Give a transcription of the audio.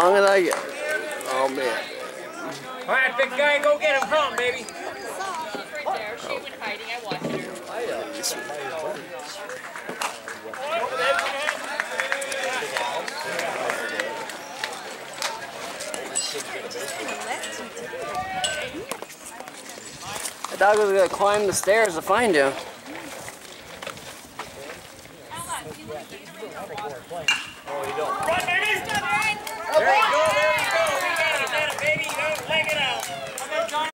long as I get it. Oh, man. All right, big guy, go get him. Come on, baby. Right there. She went hiding. I watched her. The dog was going to climb the stairs to find you. There you go, there you go. We got it, baby. Don't leg it out.